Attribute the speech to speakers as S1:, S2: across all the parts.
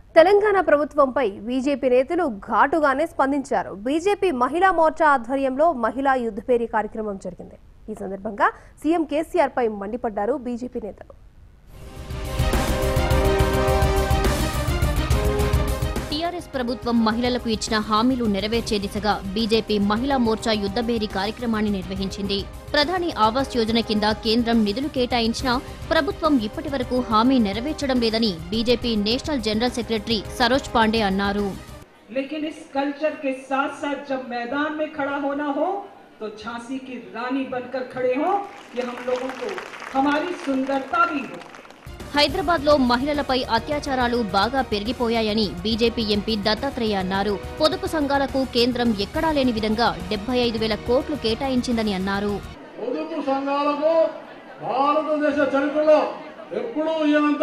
S1: తెలంగాణ ప్రభుత్వంపై బీజేపీ నేతలు ఘాటుగానే స్పందించారు. బీజేపీ మహిళా మోర్చా ఆధ్వర్యంలో మహిళా యుద్ధభేరి కార్యక్రమం జరిగింది. ఈ సందర్భంగా సీఎం కేసీఆర్ పై మండిపడ్డారు బీజేపీ నేతలు.
S2: టీఆర్ఎస్ ప్రభుత్వం మహిళలకు ఇచ్చిన హామీలు నెరవేర్చే దిశగా బీజేపీ మహిళా మోర్చా యుద్ధభేరి కార్యక్రమాన్ని నిర్వహించింది. ప్రధాని ఆవాస్ యోజన కింద కేంద్రం నిధులు కేటాయించినా ప్రభుత్వం ఇప్పటి వరకు హామీ నెరవేర్చడం లేదని BJP national general secretary Saroj Pandey అన్నారు.
S3: लेकिन इस कल्चर के साथ साथ जब मैदान में खड़ा होना हो तो झांसी की रानी बनकर खड़े हो कि हम लोगों को हमारी सुंदरता भी हो.
S2: హైదరాబాద్ లో మహిళలపై అత్యాచారాలు బాగా పెరిగిపోయాయని బీజేపీ ఎంపీ దత్తాత్రేయ అన్నారు. పొదుపు సంఘాలకు కేంద్రం ఎక్కడా లేని విధంగా 75,000 కోట్లు కేటాయించిందని అన్నారు.
S4: పొదుపు సంఘాలకు భారతదేశ చరిత్రలో ఎప్పుడూ ఇయ్యనంత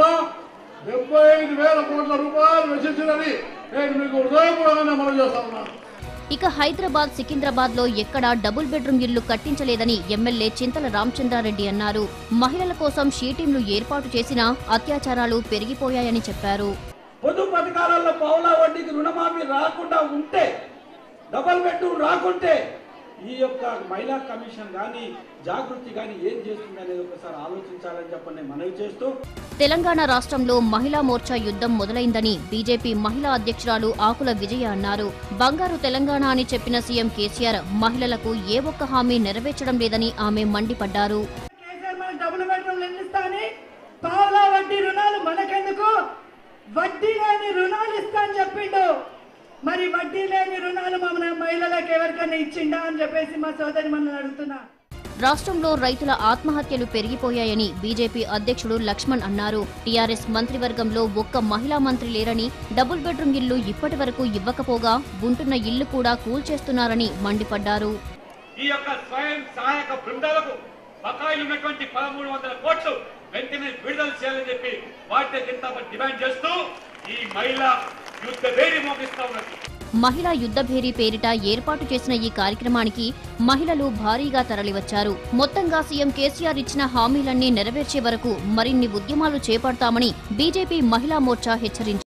S4: 75,000 కోట్ల రూపాయలు వెచ్చించినని నేను మీకు హృదయపూర్వకంగా మనవి చేస్తున్నాను.
S2: ఇక హైదరాబాద్, సికింద్రాబాద్ లో ఎక్కడా డబుల్ బెడ్రూమ్ ఇళ్లు కట్టించలేదని ఎమ్మెల్యే చింతల రామచంద్రారెడ్డి అన్నారు. మహిళల కోసం షీటింగ్లు ఏర్పాటు చేసినా అత్యాచారాలు పెరిగిపోయాయని చెప్పారు.
S3: పొదుపు పథకాలలో పావులా వడ్డీకి రుణమాఫీ రాకుండా ఉంటే, డబుల్ బెడ్రూమ్ రాకుంటే ఈ యొక్క మహిళా కమిషన్ గాని జాగృతి గాని ఏం చేస్తుంది అనేది ఒకసారి ఆలోచించాలని చెప్పని మనవి చేస్తూ,
S2: తెలంగాణ రాష్ట్రంలో మహిళా మోర్చా యుద్ధం మొదలైందని బీజేపీ మహిళా అధ్యక్షురాలు ఆకుల విజయ అన్నారు. బంగారు తెలంగాణ అని చెప్పిన సీఎం కేసీఆర్ మహిళలకు ఏ ఒక్క హామీ నెరవేర్చడం లేదని ఆమె మండిపడ్డారు.
S5: డబుల్ బెడ్రూమ్ నిర్మిస్తాని పావులా వడ్డీ రుణాలు మనకెందుకు, వడ్డీ లేని రుణాలు ఇస్తా అని చెప్పిండు. మరి వడ్డీ లేని రుణాలు మన మహిళలకు ఎవరికైనా ఇచ్చిండా అని చెప్పేసి మా సోదరి మనల్ని అడుగుతున్నా.
S2: రాష్ట్రంలో రైతుల ఆత్మహత్యలు పెరిగిపోయాయని బీజేపీ అధ్యక్షుడు లక్ష్మణ్ అన్నారు. టీఆర్ఎస్ మంత్రివర్గంలో ఒక్క మహిళా మంత్రి లేరని, డబుల్ బెడ్రూమ్ ఇల్లు ఇప్పటి వరకు ఇవ్వకపోగా ఉంటున్న ఇల్లు కూడా కూల్చేస్తున్నారని మండిపడ్డారు.
S6: ఈ యొక్క స్వయం సహాయక బృందాలకు బకాయిలు ఉన్నటువంటి 1300 కోట్లు వెంటనే విడుదల చేయాలని చెప్పి భారతీయ జనతా పార్టీ డిమాండ్ చేస్తూ ఈ మహిళా యుద్ధ భేరీ మోగిస్తా ఉన్నది.
S2: మహిళా యుద్ధభేరీ పేరిట ఏర్పాటు చేసిన ఈ కార్యక్రమానికి మహిళలు భారీగా తరలివచ్చారు. మొత్తంగా సీఎం కేసీఆర్ ఇచ్చిన హామీలన్నీ నెరవేర్చే వరకు మరిన్ని ఉద్యమాలు చేపడతామని బీజేపీ మహిళా మోర్చా హెచ్చరించారు.